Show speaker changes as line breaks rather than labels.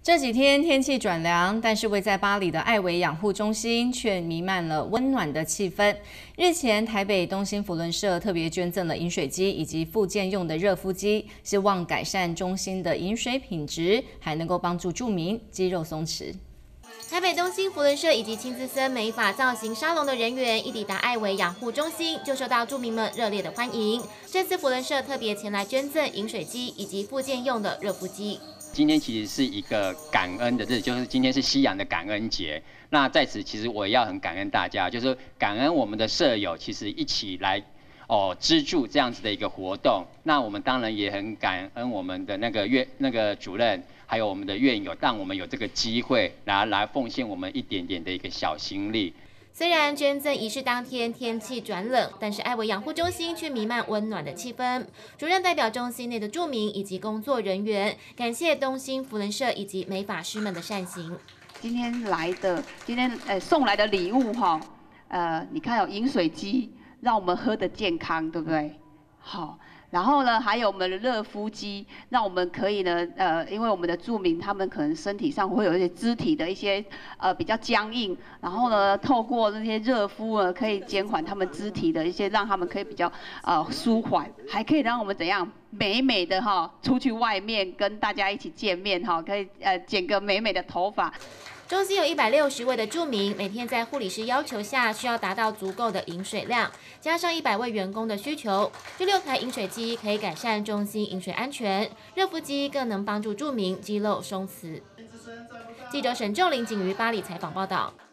这几天天气转凉，但是位在巴黎的爱维养护中心却弥漫了温暖的气氛。日前，台北东兴扶轮社特别捐赠了饮水机以及复健用的热敷机，希望改善中心的饮水品质，还能够帮助住民肌肉松弛。
台北东兴扶轮社以及青资森美发造型沙龙的人员一抵达爱维养护中心，就受到住民们热烈的欢迎。这次扶轮社特别前来捐赠饮水机以及复健用的热敷机。
今天其实是一个感恩的日子，就是今天是西洋的感恩节。那在此，其实我也要很感恩大家，就是感恩我们的舍友，其实一起来资助这样子的一个活动。那我们当然也很感恩我们的那个主任。 还有我们的院友，让我们有这个机会来奉献我们一点点的一个小心力。
虽然捐赠仪式当天天气转冷，但是爱维养护中心却弥漫温暖的气氛。主任代表中心内的住民以及工作人员，感谢东兴扶轮社以及美发师们的善行。
今天送来的礼物哈，你看有饮水机，让我们喝得健康，对不对？好。 然后呢，还有我们的热敷机，让我们可以呢，因为我们的住民他们可能身体上会有一些肢体的一些比较僵硬，然后呢，透过那些热敷呢，可以减缓他们肢体的一些，让他们可以比较舒缓，还可以让我们怎样美美的哈，出去外面跟大家一起见面哈，可以剪个美美的头发。
中心有160位的住民，每天在护理师要求下，需要达到足够的饮水量，加上100位员工的需求，这6台饮水机可以改善中心饮水安全，热敷机更能帮助住民肌肉松弛。记者沈仲林、景瑜巴黎采访报道。